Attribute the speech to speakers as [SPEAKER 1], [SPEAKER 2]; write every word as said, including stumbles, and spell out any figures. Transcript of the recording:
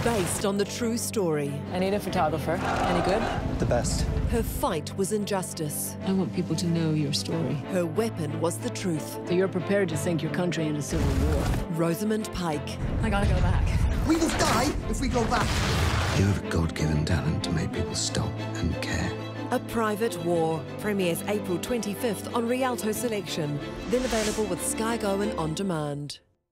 [SPEAKER 1] based on the true story.
[SPEAKER 2] I need a photographer. Any good?
[SPEAKER 3] The best.
[SPEAKER 1] Her fight was injustice.
[SPEAKER 2] I want people to know your story.
[SPEAKER 1] Her weapon was the truth.
[SPEAKER 2] So you're prepared to sink your country in a civil war.
[SPEAKER 1] Rosamund Pike.
[SPEAKER 2] I gotta go back.
[SPEAKER 4] We will die if we go back.
[SPEAKER 5] You have a God-given talent to make people stop and care.
[SPEAKER 1] A Private War premieres April twenty-fifth on Rialto Selection, then available with Sky Go and On Demand.